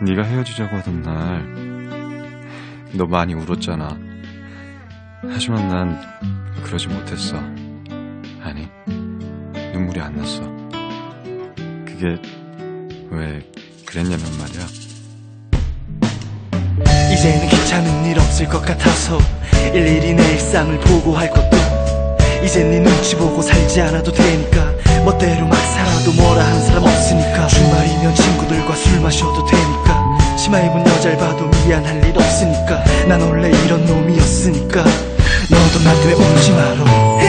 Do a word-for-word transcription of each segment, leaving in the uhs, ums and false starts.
네가 헤어지자고 하던 날 너 많이 울었잖아. 하지만 난 그러지 못했어. 아니, 눈물이 안 났어. 그게 왜 그랬냐면 말이야. 이제는 귀찮은 일 없을 것 같아서 일일이 내 일상을 보고할 것도, 이젠 네 눈치 보고 살지 않아도 되니까, 멋대로 막 살아도 뭐라 하는 사람 없으니까, 주말이면 친구들과 술 마셔도 되니까, 치마 입은 여자를 봐도 미안할 일 없으니까, 난 원래 이런 놈이었으니까 너도 나한테 왜 울지 마라.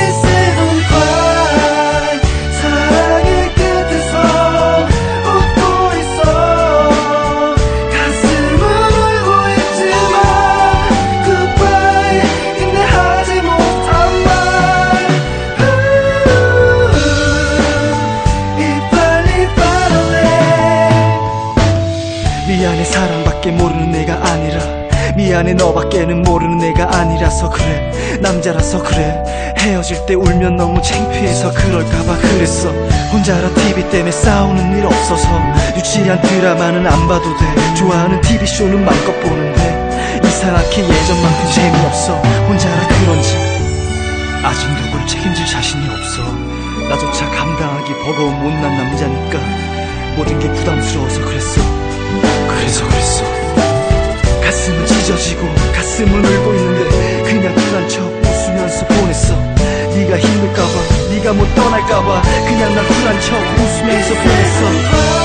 미안해 사랑밖에 모르는 내가 아니라, 미안해 너밖에는 모르는 내가 아니라서 그래. 남자라서 그래. 헤어질 때 울면 너무 창피해서 그럴까봐 그랬어. 혼자라 티비 때문에 싸우는 일 없어서 유치한 드라마는 안 봐도 돼. 좋아하는 티비쇼는 맘껏 보는데 이상하게 예전만큼 재미없어. 혼자라 그런지 아직 누굴 책임질 자신이 없어. 나조차 감당하기 버거운 못난 남자니까 모든 게 부담스러워서 그랬어. 그래서 그랬어. 가슴은 찢어지고 가슴은 울고 있는데 그냥 쿨한 척 웃으면서 보냈어. 네가 힘들까봐, 네가 못 떠날까봐 그냥 난 쿨한 척 웃으면서 보냈어.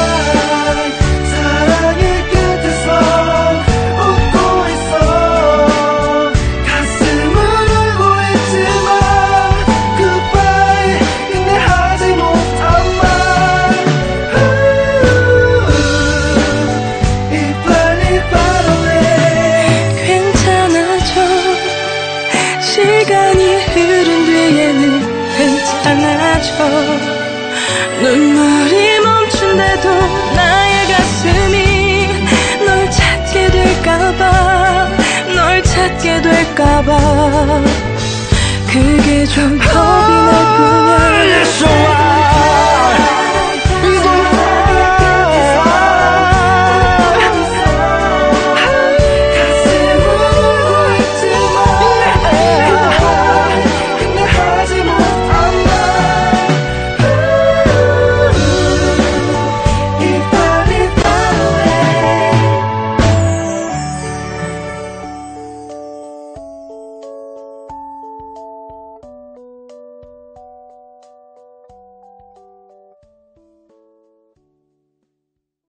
시간이 흐른 뒤에는 괜찮아져. 눈물이 멈춘데도 나의 가슴이 널 찾게 될까봐, 널 찾게 될까봐 그게 좀 겁이